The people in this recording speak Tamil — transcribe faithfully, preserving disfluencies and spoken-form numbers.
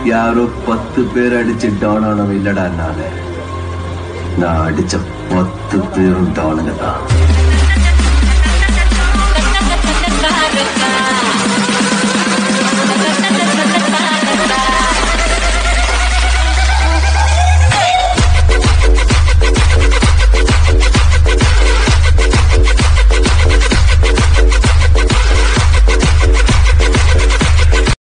யாரோ பத்து பேர் அடிச்சு டான் ஆனவன் இல்லடா. நானு நான் அடிச்ச பத்து பேரும் டானுங்க தான்.